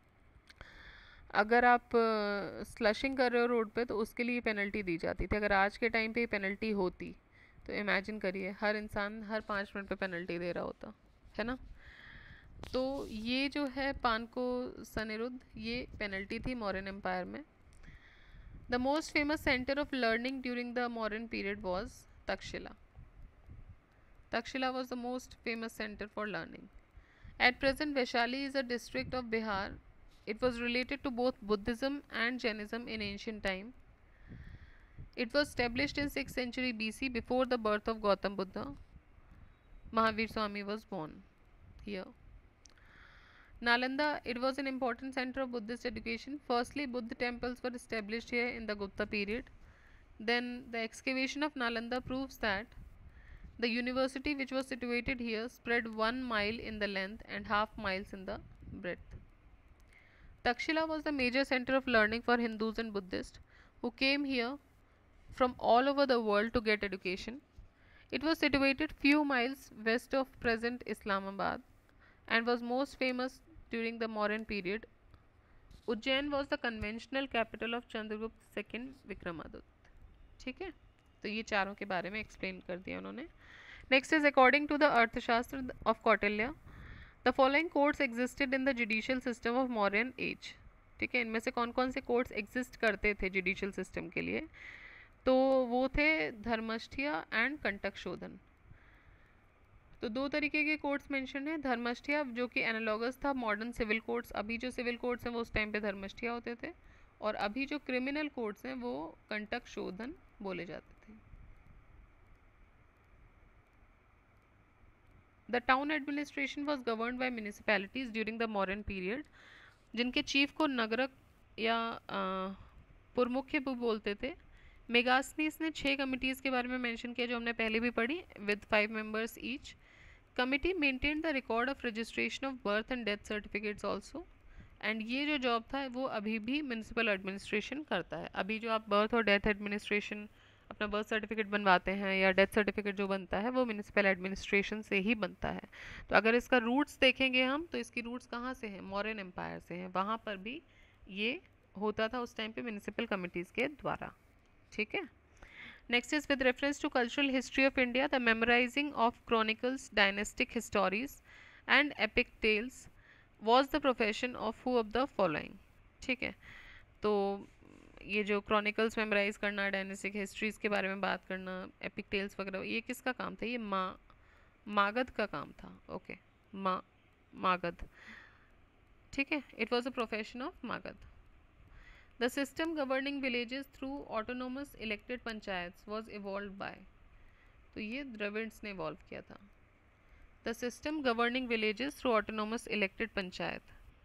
अगर आप स्लशिंग कर रहे हो रोड पे तो उसके लिए पेनल्टी दी जाती थी. अगर आज के टाइम पे पेनल्टी होती तो इमेजिन करिए, हर इंसान हर 5 मिनट पे पेनल्टी दे रहा होता है ना. तो ये जो है पान को सनिरुद्ध, ये पेनल्टी थी मौर्यन एम्पायर में. The most famous centre of learning during the Mauryan period was Takshashila. Takshila was the most famous center for learning. At present, Vaishali is a district of Bihar. It was related to both Buddhism and Jainism in ancient time. It was established in 6th century BC before the birth of Gautam Buddha. Mahavir Swami was born here. Nalanda, it was an important center of Buddhist education. Firstly, Buddha temples were established here in the Gupta period. Then the excavation of Nalanda proves that the university which was situated here spread 1 mile in the length and half miles in the breadth. Takshila was the major center of learning for Hindus and Buddhists who came here from all over the world to get education. It was situated few miles west of present Islamabad and was most famous during the Mauryan period. Ujjain was the conventional capital of Chandragupta II Vikramaditya. ठीक है, तो ये चारों के बारे में explain कर दिया उन्होंने. Next is according to the Arthashastra of Kautilya, the following courts existed in the judicial system of Mauryan age. ठीक है, इनमें से कौन कौन से कोर्ट्स एग्जिस्ट करते थे जुडिशियल सिस्टम के लिए? तो वो थे धर्मष्ठिया एंड कंटकशोधन. तो 2 तरीके के कोर्ट्स मेंशन है. धर्मष्ठिया जो कि एनालॉगस था मॉडर्न सिविल कोर्ट्स. अभी जो सिविल कोर्ट्स हैं वो उस टाइम पे धर्मष्ठिया होते थे, और अभी जो क्रिमिनल कोर्ट्स हैं वो कंटकशोधन बोले जाते थे. The town administration was govern by municipalities during the modern period, जिनके चीफ को नगरक या पुरमुख्य बोलते थे. मेगास्थनीस ने 6 कमिटीज़ के बारे में मेंशन किया जो हमने पहले भी पढ़ी, with 5 members each. Committee maintain the record of registration of birth and death certificates also. And ये जो जॉब था वो अभी भी म्यूनिसिपल एडमिनिस्ट्रेशन करता है. अभी जो आप बर्थ और डेथ एडमिनिस्ट्रेशन अपना बर्थ सर्टिफिकेट बनवाते हैं या डेथ सर्टिफिकेट जो बनता है वो म्यूनिसिपल एडमिनिस्ट्रेशन से ही बनता है. तो अगर इसका रूट्स देखेंगे हम तो इसकी रूट्स कहाँ से हैं? मौर्यन एम्पायर से हैं. वहाँ पर भी ये होता था उस टाइम पे म्यूनिसिपल कमिटीज़ के द्वारा. ठीक है। Next is with reference to cultural history of India the memorising of chronicles, dynastic histories and epic tales was the profession of who of the following. ठीक है, तो ये जो क्रॉनिकल्स मेमोराइज करना, डायनेस्टिक हिस्ट्रीज के बारे में बात करना, एपिक टेल्स वगैरह, ये किसका काम था? ये मागध का काम था। ओके, मागध। ठीक है, it was a profession of Magadh. The system governing villages through autonomous elected panchayat was evolve by, तो ये द्रविड्स ने इवॉल्व किया था। The system governing villages through autonomous elected panchayat,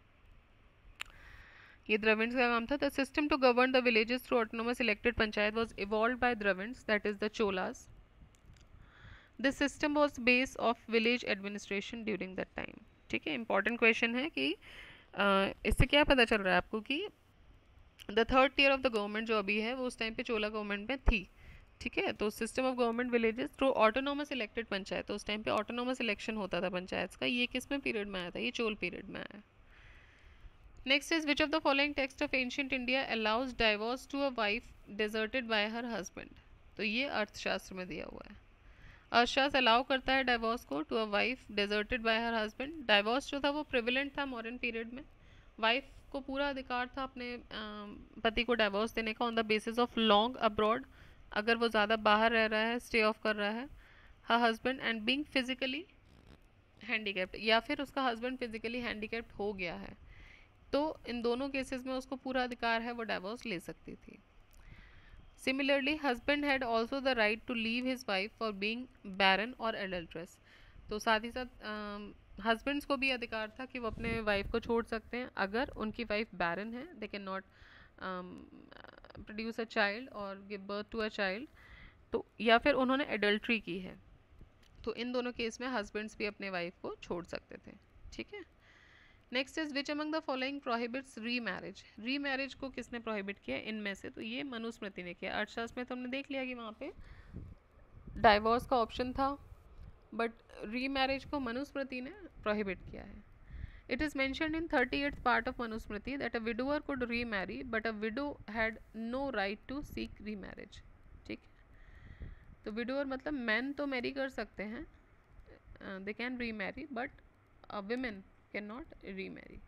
ये द्रविड्स का काम था। The system to govern the villages through autonomous elected panchayat was evolve by Dravids, that is the Cholas. This system was base of village administration during that time. ठीक है, important question है कि इससे क्या पता चल रहा है आपको कि the third tier of the government जो अभी है वो उस टाइम पे चोला गवर्नमेंट में थी। ठीक है, तो system of government villages through autonomous elected panchayat, तो उस टाइम पे ऑटोनोमस इलेक्शन होता था पंचायत का। ये किस में पीरियड में आया था? ये चोल पीरियड में आया। Next is which of the following text of ancient India allows divorce to a wife deserted by her husband, तो ये अर्थशास्त्र में दिया हुआ है। अर्थशास्त्र अलाउ करता है डाइवोर्स को to a wife deserted by her husband. Divorce जो था वो प्रिविलेंट था मॉडर्न पीरियड में। वाइफ को पूरा अधिकार था अपने पति को डाइवोर्स देने का on the basis of long abroad, अगर वो ज़्यादा बाहर रह रहा है, स्टे ऑफ कर रहा है, her husband and being physically handicapped, या फिर उसका हस्बैंड फिजिकली हैंडीकैप्ड हो गया है, तो इन दोनों केसेस में उसको पूरा अधिकार है, वो डाइवोर्स ले सकती थी। Similarly husband had also the right to leave his wife for being barren और एडल्ट्रेस, तो साथ ही साथ हस्बैंड्स को भी अधिकार था कि वो अपने वाइफ को छोड़ सकते हैं अगर उनकी वाइफ बैरन है, they can not produce a child और give birth to a child, तो या फिर उन्होंने एडल्ट्री की है, तो इन दोनों केस में हस्बैंड्स भी अपने वाइफ को छोड़ सकते थे। ठीक है, next is which among the following prohibits remarriage. Remarriage को किसने प्रोहिबिट किया इनमें से? तो ये मनुस्मृति ने किया। अर्थशास्त्र में तो हमने देख लिया कि वहाँ पे डाइवोर्स का ऑप्शन था, बट री मैरिज को मनुस्मृति ने प्रोहिबिट किया है। It is mentioned in 38th part of Manusmriti that a widower could remarry but a widow had no right to seek remarriage. ठीक है, तो विडोअर मतलब मैन तो मैरी कर सकते हैं, they can remarry, but women cannot remarry.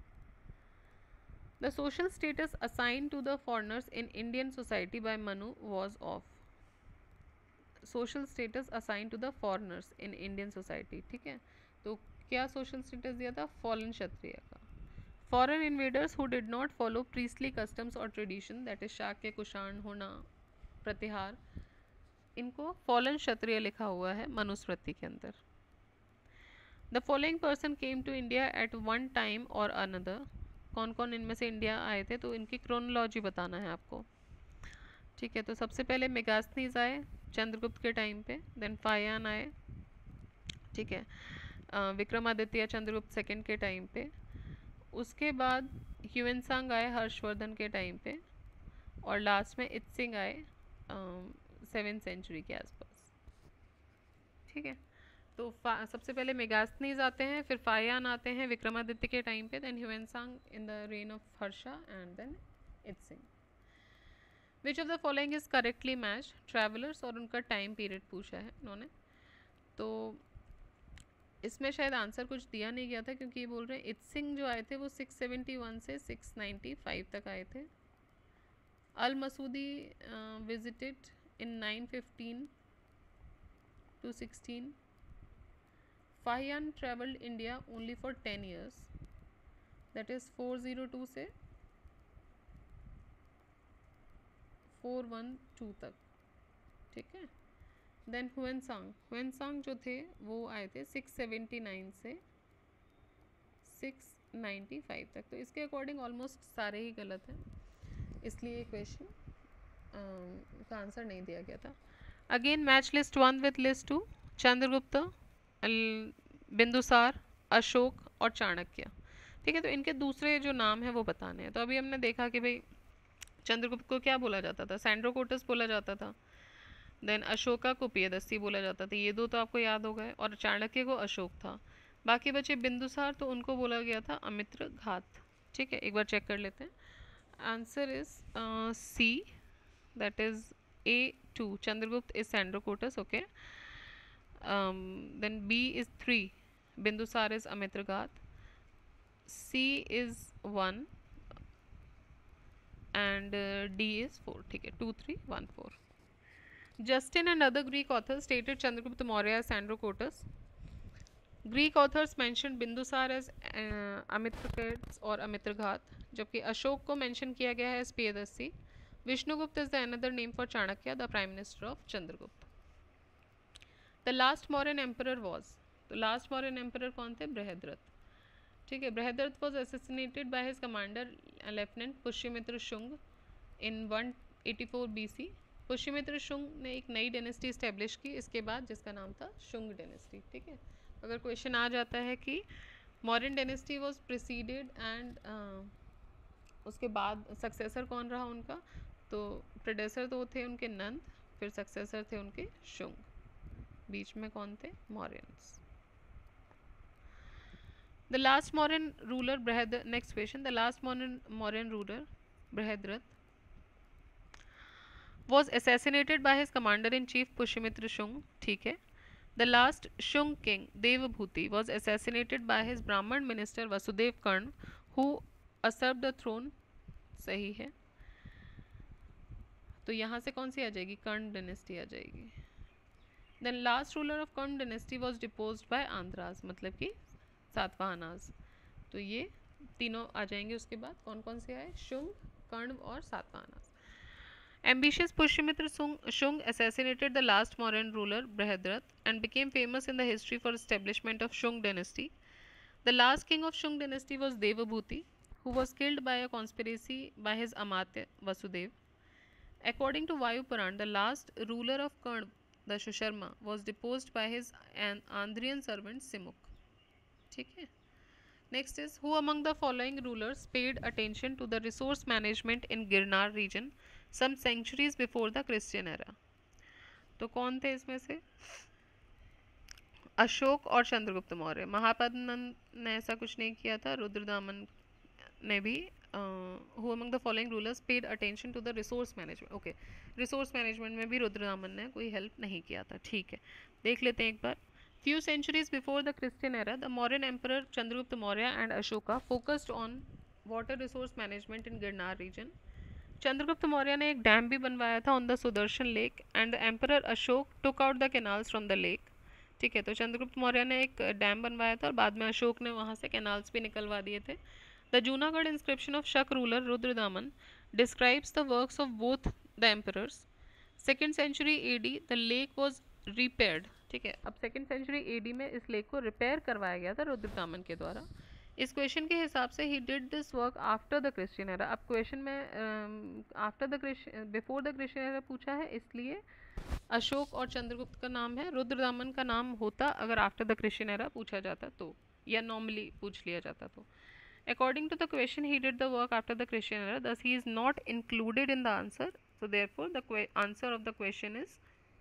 The social status assigned to the foreigners in Indian society by Manu was of, social status assigned to the foreigners in Indian society। ठीक है, तो क्या social status दिया था? fallen क्षत्रिय का। Foreign invaders who did not follow priestly customs or tradition, that is Shakya, Kushan, होना, प्रतिहार, इनको fallen क्षत्रिय लिखा हुआ है मनुस्मृति के अंदर। The following person came to India at one time और अनदर, कौन कौन इनमें से इंडिया आए थे, तो इनकी क्रोनोलॉजी बताना है आपको। ठीक है, तो सबसे पहले मेगास्थनीज आए चंद्रगुप्त के टाइम पे, देन फायान आए। ठीक है, विक्रमादित्य चंद्रगुप्त सेकंड के टाइम पे, उसके बाद ह्यूएनसांग आए हर्षवर्धन के टाइम पे, और लास्ट में इत्सिंग आए 7th सेंचुरी के आसपास। ठीक है, तो सबसे पहले मेगास्थनीज आते हैं, फिर फायान आते हैं विक्रमादित्य के टाइम पे, then Hiuen Tsang in the reign of Harsha and then I Tsing. Which of the following is correctly match? Travellers और उनका टाइम पीरियड पूछा है उन्होंने, तो इसमें शायद आंसर कुछ दिया नहीं गया था, क्योंकि ये बोल रहे हैं इत्सिंग जो आए थे वो 671 से 695 तक आए थे। Al Masudi visited in 915 to 16। Fahien traveled India only for 10 years, that is 402 से 412 तक। ठीक है, देन हुएनसांग जो थे वो आए थे 679 से 695 तक, तो इसके अकॉर्डिंग ऑलमोस्ट सारे ही गलत हैं, इसलिए क्वेश्चन का आंसर नहीं दिया गया था। Again match list 1 with list 2, Chandragupta, Bindusara, Ashok और चाणक्य। ठीक है, तो इनके दूसरे जो नाम है वो बताने हैं। तो अभी हमने देखा कि भाई चंद्रगुप्त को क्या बोला जाता था? सैंड्रोकोटस बोला जाता था, देन अशोका को पियदस्सी बोला जाता था, ये दो तो आपको याद हो गए, और चाणक्य को अशोक था। बाकी बचे बिंदुसार, तो उनको बोला गया था अमित्र घात। ठीक है, एक बार चेक कर लेते हैं। Answer is C, that is A2, Chandragupta is Sandrocotus, okay. Then B is 3, Bindusar is Amitraghat. C is 1 and D is 4. ठीक है, 2, 3, 1, 4. Justin and other Greek authors stated Chandragupta Maurya as Sandrocotus. Greek authors mentioned Bindusar as Amitraghat or Amitraghat, जबकि अशोक को mention किया गया है as Piyadasi. Vishnugupta is the another name for Chanakya, the prime minister of Chandragupta. The last Mauryan emperor was, तो last Mauryan emperor कौन थे? बृहद्रथ. ठीक है, Brihadratha was assassinated by his commander lieutenant Pushyamitra Shunga in 184 BC. Pushyamitra Shunga ने एक नई डेनेस्टी इस्टेब्लिश की इसके बाद, जिसका नाम था शुंग डेनेस्टी. ठीक है, अगर क्वेश्चन आ जाता है कि Mauryan dynasty was preceded and उसके बाद सक्सेसर कौन रहा उनका, तो प्रेडेसर तो थे उनके नंद, फिर सक्सेसर थे उनके शुंग, बीच में कौन थे? Mauryans. The last Mauryan ruler Brihadrat. Next question. The last Mauryan ruler Brihadrat was assassinated by his commander-in-chief Pushyamitra Shung. ठीक है. The last Shung king Devabhuti was assassinated by his Brahman minister Vasudev Karn, who usurped the throne. सही है. तो यहाँ से कौन सी आ जाएगी? कर्ण dynasty आ जाएगी. Then last ruler of Karn dynasty was deposed by Andhras, मतलब कि सातवाहनास. तो ये तीनों आ जाएंगे. उसके बाद कौन कौन से आए? शुंग, कर्ण और सातवाहनास. Ambitious Pushyamitra Shung assassinated the last Mauryan ruler Brihadrat and became famous in the history for establishment of Shung dynasty. The last king of Shung dynasty was Devabhuti, who was killed by a conspiracy by his Amatya Vasudev. According to Vayu Puran, the last ruler of Karn, the Shusharma, was deposed by his Andhrian servant Simuk. ठीक है. Next is, who among the following rulers paid attention to the resource management in Girnar region some centuries before the Christian era? तो कौन थे इसमें से? अशोक और चंद्रगुप्त मौर्य. महापद्मनंद ने ऐसा कुछ नहीं किया था. रुद्रदामन ने भी who among the following rulers paid attention to the resource management. okay, resource management में भी रुद्रदामन ने कोई हेल्प नहीं किया था. ठीक है, देख लेते हैं एक बार. Few centuries before the Christian era, the Mauryan emperor Chandragupta Maurya and Ashoka focused on water resource management in Girnar region. Chandragupta Maurya ने एक डैम भी बनवाया था on the Sudarshan lake and the emperor Ashok took out the canals from the lake. ठीक है, तो चंद्रगुप्त मौर्य ने एक डैम बनवाया था और बाद में अशोक ने वहाँ से कैनाल्स भी निकलवा दिए थे. The Junagadh inscription of Shak ruler Rudradaman describes the works of both the emperors. 2nd century AD, the lake was repaired. ठीक है, अब 2nd century AD में इस लेक को रिपेयर करवाया गया था रुद्रदामन के द्वारा. इस क्वेश्चन के हिसाब से ही did this work after the Christian era. अब क्वेश्चन में after the before the Christian era पूछा है, इसलिए अशोक और चंद्रगुप्त का नाम है. रुद्रदामन का नाम होता अगर आफ्टर द क्रिश्चियन एरा पूछा जाता तो, या नॉर्मली पूछ लिया जाता तो. According to the question, he did the work after the Christian era, thus he is not included in the answer. So therefore the answer of the question is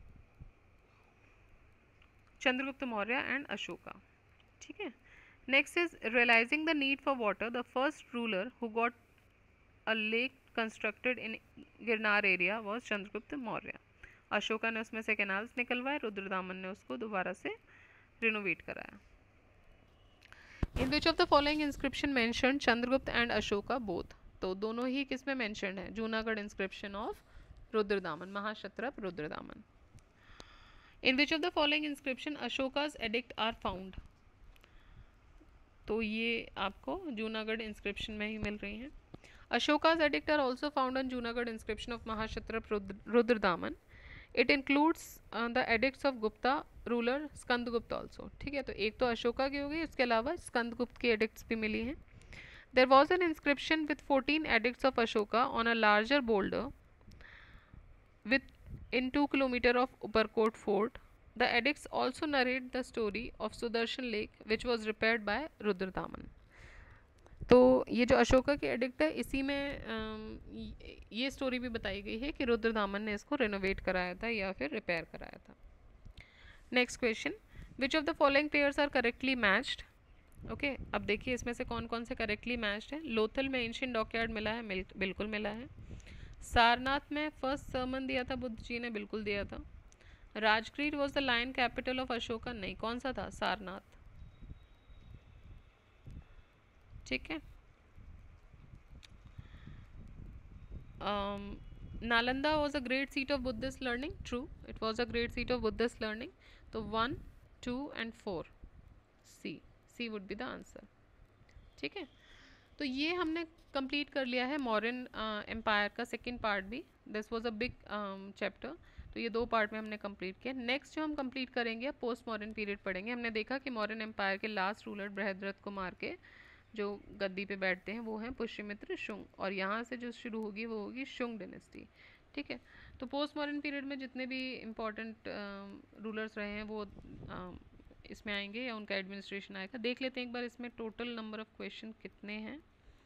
Chandragupta Maurya and Ashoka. ठीक है. Next is realizing the need for water. The first ruler who got a lake constructed in Girnar area was Chandragupta Maurya. Ashoka ने उसमें से canals निकलवाए, रुद्रदामन ने उसको दोबारा से रिनोवेट कराया. In which of the following inscription mentioned Chandragupta and Ashoka both? तो दोनों ही किस में mentioned है? Junagadh inscription of Rudradaman, महाक्षत्रप Rudradaman. In which of the following inscription Ashoka's edict are found? तो ये आपको जूनागढ़ inscription में ही मिल रही हैं. Ashoka's edict are also found on Junagadh inscription of Mahashatrap Rudradaman. It includes the edicts of Gupta ruler Skandagupta also. ठीक है, तो एक तो अशोका की हो गई, उसके अलावा स्कंदगुप्त की एडिक्ट्स भी मिली हैं. There was an inscription with 14 edicts of Ashoka on a larger boulder within 2 kilometres of Uparkot fort. The edicts also narrate the story of Sudarshan lake which was repaired by Rudradaman. तो ये जो अशोका की एडिक्ट है, इसी में ये स्टोरी भी बताई गई है कि रुद्रदामन ने इसको रिनोवेट कराया था या फिर रिपेयर कराया था. Next question, which of the following pairs are correctly matched. Okay, अब देखिए इसमें से कौन कौन से करेक्टली मैच्ड है. लोथल में एंशिएंट डॉकयार्ड मिला है, बिल्कुल मिला है. सारनाथ में फर्स्ट सर्मन दिया था बुद्ध जी ने, बिल्कुल दिया था। Rajgir was the lion capital of Ashoka, नहीं, कौन सा था? सारनाथ। ठीक है। Nalanda was a great seat of Buddhist learning, true, it was a great seat of Buddhist learning. तो 1, 2 and 4, C would be the answer. ठीक है, तो ये हमने कंप्लीट कर लिया है मौर्यन एम्पायर का सेकंड पार्ट भी। This was a big chapter, तो ये 2 पार्ट में हमने कंप्लीट किया। नेक्स्ट जो हम कंप्लीट करेंगे, पोस्ट मॉडर्न पीरियड पढ़ेंगे। हमने देखा कि मौर्यन एम्पायर के लास्ट रूलर बृहद्रथ को मार के जो गद्दी पे बैठते हैं वो हैं पुष्यमित्र शुंग, और यहाँ से जो शुरू होगी वो होगी शुंग डिनेस्टी। ठीक है, तो पोस्ट मॉडर्न पीरियड में जितने भी इम्पोर्टेंट रूलर्स रहे हैं वो इसमें आएंगे या उनका एडमिनिस्ट्रेशन आएगा। देख लेते हैं एक बार इसमें टोटल नंबर ऑफ क्वेश्चन कितने हैं।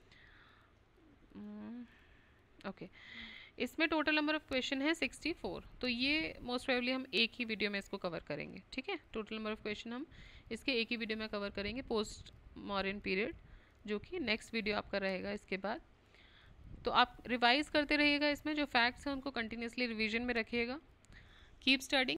ओके, इसमें टोटल नंबर ऑफ क्वेश्चन है 64। तो ये मोस्ट प्रोबेबली हम एक ही वीडियो में इसको कवर करेंगे। ठीक है, टोटल नंबर ऑफ क्वेश्चन हम इसके एक ही वीडियो में कवर करेंगे, पोस्ट मॉडर्न पीरियड, जो कि नेक्स्ट वीडियो आपका रहेगा इसके बाद। तो आप रिवाइज करते रहिएगा, इसमें जो फैक्ट्स हैं उनको कंटिन्यूसली रिवीजन में रखिएगा। Keep studying.